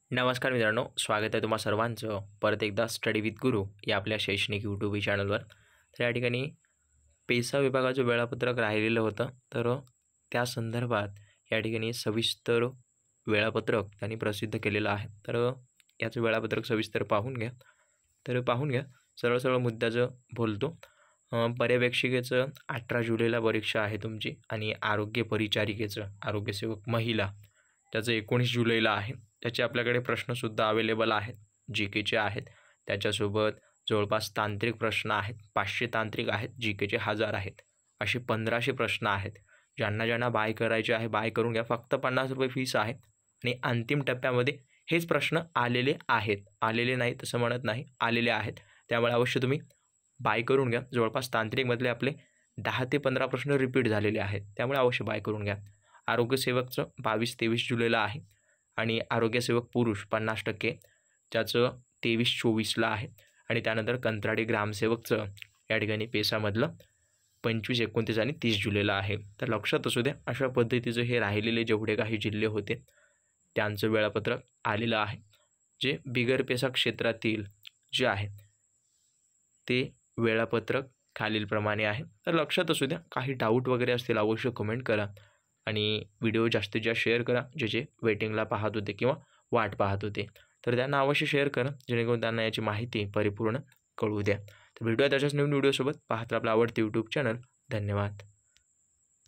नमस्कार मित्रांनो, स्वागत आहे तुम्हा सर्वांचं परत एकदा स्टडी विथ गुरु या आपल्या शैक्षणिक यूट्यूब चॅनलवर. तर या ठिकाणी पेसा विभागाचं वेळापत्रक राहिलेलं होतं, तर त्या संदर्भात या ठिकाणी सविस्तर वेळापत्रक त्यांनी प्रसिद्ध केलेलं आहे. तर याचं वेळापत्रक सविस्तर पाहून घ्या. सरळ सरळ मुद्द्याचं बोलतो. पर्यवेक्षिकेचं 18 जुलैला परीक्षा आहे तुमची आणि आरोग्य परिचारिकेचं आरोग्यसेवक महिला त्याचं 19 जुलैला आहे. त्याचे आपल्याकडे प्रश्नसुद्धा अवेलेबल आहेत, जी केचे आहेत. त्याच्यासोबत जवळपास तांत्रिक प्रश्न आहेत, 500 तांत्रिक आहेत, जी केचे 1000 आहेत. असे 1500 प्रश्न आहेत. ज्यांना बाय करायचे आहे बाय करून घ्या. फक्त ₹50 फीस आहे आणि अंतिम टप्प्यामध्ये हेच प्रश्न आलेले आहेत. आलेले नाही तसं म्हणत नाही, आलेले आहेत. त्यामुळे अवश्य तुम्ही बाय करून घ्या. जवळपास तांत्रिकमधले आपले 10 ते 15 प्रश्न रिपीट झालेले आहेत, त्यामुळे अवश्य बाय करून घ्या. आरोग्यसेवकचं 22-23 जुलैला आहे आणि आरोग्यसेवक पुरुष 50% ज्याचं 23-24ला आहे आणि त्यानंतर कंत्राटी ग्रामसेवकचं या ठिकाणी पेसामधलं 25, 29 आणि 30 जुलैला आहे. तर लक्षात असू द्या, अशा पद्धतीचं हे राहिलेले जेवढे काही जिल्हे होते त्यांचं वेळापत्रक आलेलं आहे. जे बिगर पेसा क्षेत्रातील जे आहे ते वेळापत्रक खालीलप्रमाणे आहे. तर लक्षात असू द्या, काही डाऊट वगैरे असतील अवश्य कमेंट करा आणि व्हिडिओ जास्तीत जास्त शेअर करा. जे वेटिंगला पाहत होते किंवा वाट पाहत होते तर त्यांना अवश्य शेअर करा, जेणेकरून त्यांना याची माहिती परिपूर्ण कळू द्या. तर भेटूया त्याच्याच नवीन व्हिडिओसोबत. पाहत आपलं आवडते यूट्यूब चॅनल. धन्यवाद.